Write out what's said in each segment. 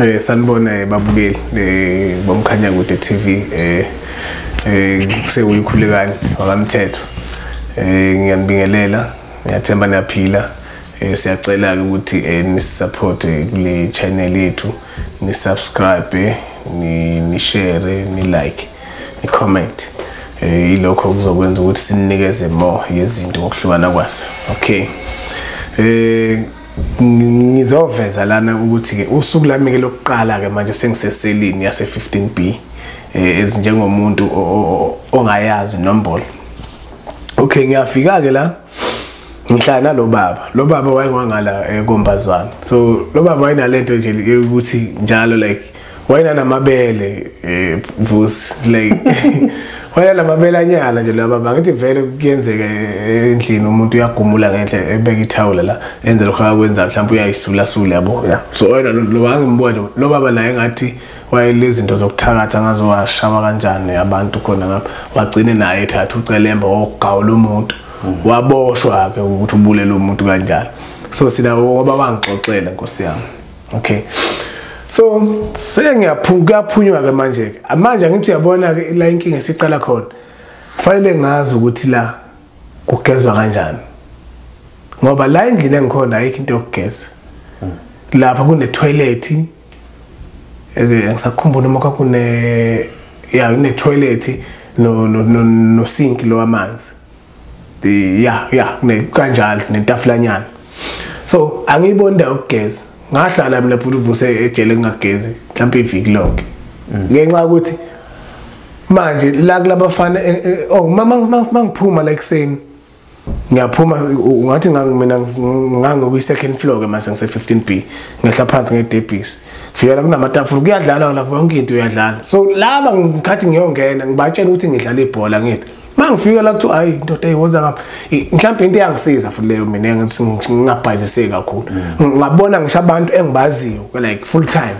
Sanibona babukeli bomkhanya kude TV kusewuyikhulekani wakamthetho. Ngiyanibingelela, ngiyathemba niyaphila. Siyacela ukuthi nisupport kule channel yethu, nisubscribe, ni share, ni like, ni comment. Ilokho kuzokwenza ukuthi sinikeze more yezinto ngokuhlukana kwazo. Okay. Ngizoveza lana ukuthi ke usuku lami ke lokuqala ke manje sengiseselini yase 15B ezinjengomuntu ongayazi inombolo. Okay, ngiyafika ke la ngihlala nalo baba. Lo baba wayengwangala eKombazwana. So lo baba wayinalento nje ukuthi njalo like wayinamabele vusi like wayena mabelanyana nje laba bangithi vele kuyenzeka endlini umuntu uyagumula ngendle ebeka ithawula la enze lokho akwenza mhlawumbe uyayisula sula yabo ya so wena lo wangimbona lo baba la engathi wayelezinto zokuthakatha ngazo washawa kanjani abantu khona ngapha wagcine naye ethatha ucelemba wogawula umuntu waboshwa ke ukuthi ubulela umuntu kanjalo so sina ngoba wangixoxela Nkosi yami. Okay. So sengiyaphunywa ke manje ngithi uyabona ke la inkinga esiqala khona kufanele ngazi ukuthi la kugezwa kanjani ngoba la endlini engikhona ayikho into yokugeza lapha kune toilet ngisakhumbula noma kune ne toilet no sink lo amanzi ne kanjalo netafulanyana so angiyibonda ukugeza ngahlala mina futhi uvuse ejele ngagezi mhlawumbe iviki lonke ngenxa ukuthi manje la kulabafana mangiphuma la ekseni ngiyaphuma ngathi mina ngangokuyi second floor ke mase ngise 15B ngehla phansi ngedebhisi fika la kunamatafula kuyadlala lapho yonke into uyadlala so laba ngikhathi ngiyongena ngibatshela ukuthi ngidlala ibhola ngithi mangifika la kuthi ayi indoda eyiwoza ngapha mhlawumbe into eyangisiza futhi leyo mina ngingabhayiziseki kakhulu ngabona ngisho abantu engibaziyo like full time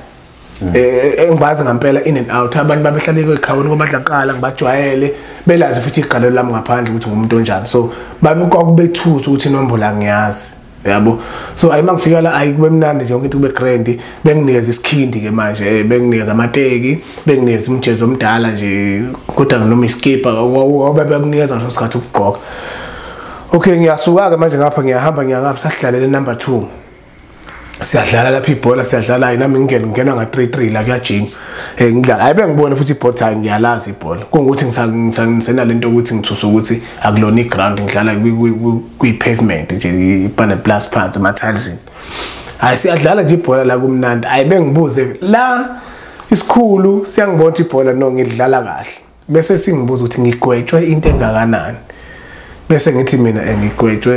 engibazi ngempela in and out abantu babehlale ekhawini komadlaqala ngibajwayele belazi futhi igalelo lami ngaphandle ukuthi ngumuntu onjani so babekubethusa ukuthi inombolo angiyazi yabo so ayimangifika la ayikube mnandi nje yonke into kube grand benginikeza isikhindi ke manje benginikeza amateki benginikeza umjezo omdala nje kodwa noma iskipa ngoba bekunikeza ngaso sikhathi ukugqoka. Okay, ngiyasuka ke manje ngapha ngiyahamba ngiyangapha sasidlalele number 2 siyadlala lapha ibhola siyadlala nami ngingena nga 3-3 la kuyajima ngidlala ayibe ngibona futhi ibhola hayi ngiyalazi ibhola kungukuthi ngisenalento ukuthi ngithusa ukuthi akulona iground ngidlala kwi pavement nje ipana plus phansi ama tiles hayi siyadlala nje ibhola la kumnandi ayibe ngibuze la isikhulu siyangibona ibhola no ngidlala kahle bese singibuza ukuthi ngigwetshwe into engakanani bese ngithi mina ngigwetshwe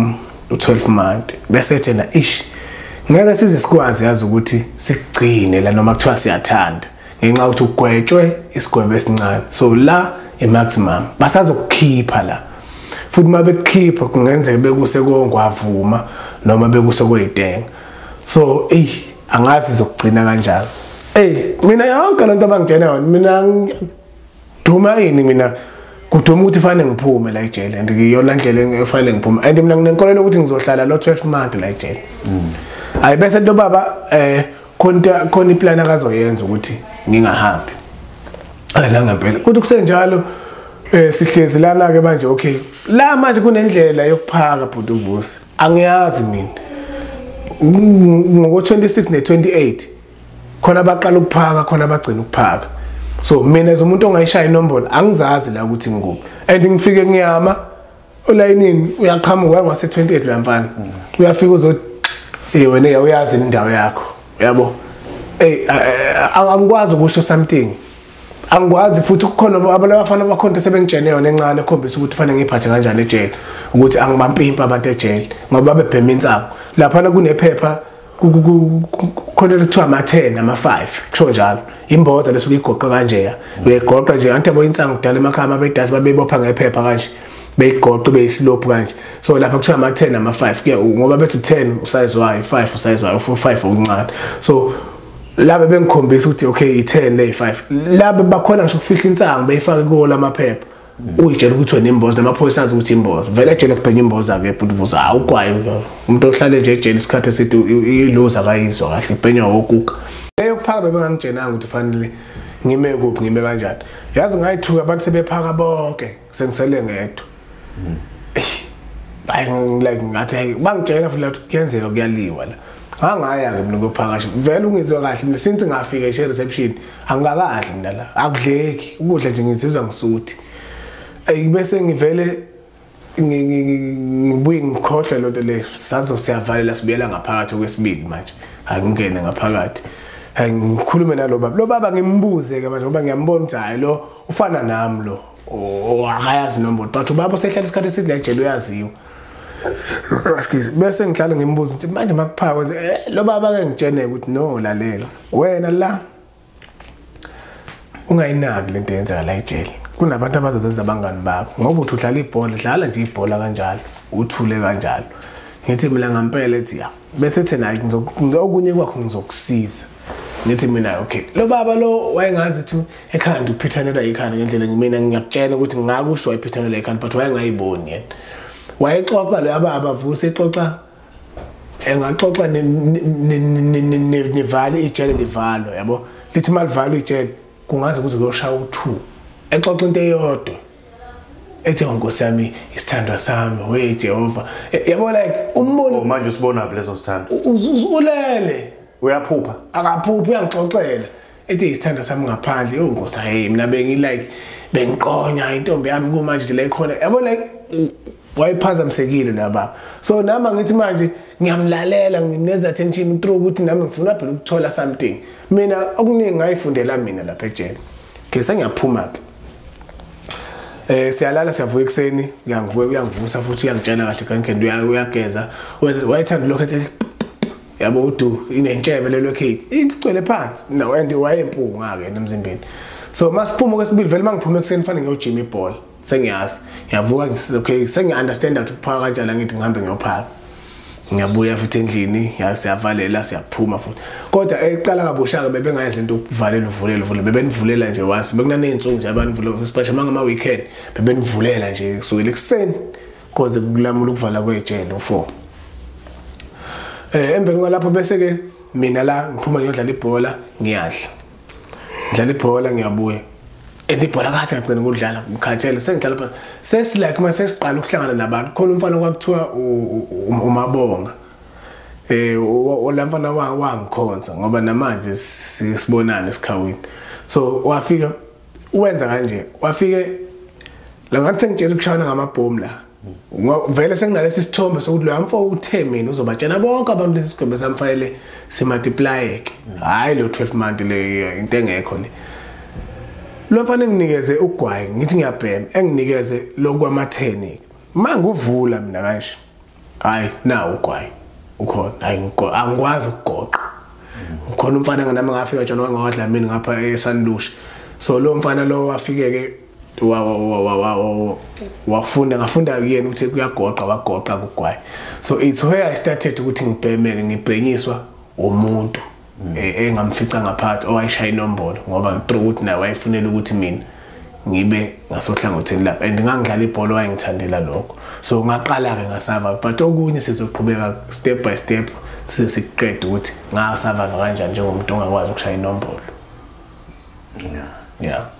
u12 month bese thena ish ngeke size sikwazi yazi ukuthi sigcine la noma kuthiwa siyathanda ngenxa ukuthi ugwetshwe isigwebo esincane so la maximum basazokukhipha la futhi mabekhipha kungenzeka bekuse kongwavuma noma bekuse koyitenga so angazi izokugcina kanjalo mina yonke lento abangitshela yona mina duma yini mina kuduma ukuthi fanele ngiphume la ejele and ngiyona ndlela efanele ngiphume and mina nginenkolelo ukuthi ngizohlala lo 12 month la ejele ayi bese lo baba khona iplan akazoyenza ukuthi ngingahambi la ngempela kuthi kusenjalo sihlezi lana ke manje okay la manje kunendlela yokuphaka bhuti uvusi angiyazi mina ngo 26 ne 28 khona baqala ukuphaka khona bagcina ukuphaka so mina umuntu ongayishaya inombolo angizazi la ukuthi ngikuphi and ngifike ngiyama olayinini uyaqhamuka ngase 28 la mfana uyafika uzothi wena uyazi indawo yakho yabo angikwazi ukusho something angikwazi futhi kukhona abafana bakhonto sebengitshene yona encane ekhombisa ukuthi fanele ngiphathe kanjani ejele ukuthi angibampimpa abantu ejele ngoba bebhema insango lapha kunephepha khona lithiwa ama10 ama5 kusho njalo imboza lesuke igoqa kanje uyayigoqa nje anti yabo insango kudala emakhaya abedasi babebopha ngephepha kanje beyigoqa beyisilope kanje so lapha kuthiwa ama10 ama5 ke ngoba bethu 10 usize wayo 5 usize wayo 5 okuncane so laba bengikhombisa ukuthi okay i10 le5 laba bakhona ngisho ukufihla insango beyifaka kola amaphepha uyitshela ukuthi wena imboza namaphoyisa azi ukuthi imboza vele ejele kuphenya imboza ke but uvuza awugwayo umuntu ohlale nje ejele isikhathi esithi iloser akayizwa kahle ibhenya wokuka leyo nabaphaka bebengangitshenanga ukuthi fanele ngime kuphi ngime kanjani yazi ngayithuka abantu sebephaka bonke sengisele ngedwa like ngathi bangitshela futhi ukuthi kuyenzeka kuyaliwa la ngangaya ke mina ukuphakasha vele ungizwe kahle since ngafika reception angikakahle mina la akudleki ukudla nje ngizizwa ngisuthi bese ngivele ngibuye ngikhohle lonto le sazo siyavalela sibuyela ngaphakathi okwesibili manje angingene ngaphakathi ngikhulume nalo baba lo baba ngimbuze ke manje ngoba ngiyambona ukuthi hayi lo ufana nami lo akayazi nombolo but ubaba osehlala isikhathi esithi la ejele uyaziwa bese ngihlala ngimbuza ukuthi manje makuphakwe lo baba ke ngitshene ukuthi no lalela wena la ungayinaki lento yenza la ejele kunabantu abazozenza abangani bakho ngoba uthi udlala ibhola dlala nje ibhola kanjalo uthule kanjalo ngithi mina ngampela ethi ya bese thena ngizokunye kwakho ngizokusiza ngithi mina okay lo baba lo wayengazi ukuthi ekhanda uphithanelwa ikhanda ngendlela mina ngiyakutshela ukuthi ngakusho wayephithanelwa ikhanda but wayengayiboni yena wayexoxa lo baba vuse exoxa engaxoxa nevali ijele livalo yabo lithi malivalo ijele kungaze kuze kuyoshaya u2 exoxa into eyodwa ethi nkosi yami isithandwa sami we Jehova yabo like umbono manje usibona lezo sithando ulele uyaphupha akaphuphi uyangixoxela ethi isithandwa sami ngaphandle nkosi hey mina bengiqonya intombi yami kumanje la ikhona yabo like wayiphazamisekile la baba so nama ngithi manje ngiyamlalela ngineza attention through ukuthi nami ngifuna phela ukuthola something mina okuningi ngayifundela mina lapha ejele ke sengiyaphuma ke siyalala siyavuka ekseni uyangivusa futhi uyangitshela kahle kanke uyageza wayethanda lokho ethi yabo udu inentshebe lelo cake igcwele phansi no and wayempunga ke emzimbeni so masiphuma kwesibili vele mangiphuma ekseni fanele ngiyojima ibhola sengiyazi ngiyavuka ngisiza okay sengiunderstand ukuthi kuphaka kanjani ngithi ngihambe ngiyophaka ngiyabuya futhi endlini siyavalela siyaphuma futhi kodwa eqala kabusha ke bebengayedla into ukuvalela uvulele bebenivulela nje once bekunaneyinsuku nje abantu vulela especially mangama weekend bebenivulela nje kusukela ekseni cause kulamula ukuvala kwejele u4 emveni kwalapho bese ke mina la ngiphuma ngiyodlala ibhola ngiyadla ngidlala ibhola ngiyabuya ibhola kade ngicela ukudlala ngikhathele sengidlala phansi sesilike mase siqala ukuhlangana nabantu khona umfana kwakuthiwa uMabonga olamfana wangikhonza ngoba namanje sibonana esikhawini so wafika wenza kanje wafike la ngathi sengitshela ukushayana ngamabhomu la vele senginalesi sithombe sokuthi lo mfo uthe mina uzobatshena bonke abantu lesi sigwembe samfanele simultiply hayi lo 12 month le into engekho le lo mfana enginikeze ugwayi ngithi ngiyabhema enginikeze lokwama10 manguvula mina kanje hayi na ugwayi ukhona hayi angikwazi ukugoqa ukhona umfana nami ngafika njalo ngadla mina ngapha eSanlush so lo mfana lo wafike ke wafunda ngafunda kuyena ukuthi kuyagoqa wagoqa kugwayi so it's where I started ukuthi ngibhemeke ngibhenyiswa umuntu engamfica ngaphakathi owayishaya inombolo ngoba through ukuthi naye wayefunela ukuthi mina ngibe ngasohlangothini lapha and ngangidlala ibhola wayengithandela lokho so ngaqala ke ngasava but okunye sizoqhubeka step by step sisiqeda ukuthi ngasava kanjani njengomuntu ongakwazi ukushaya inombolo yeah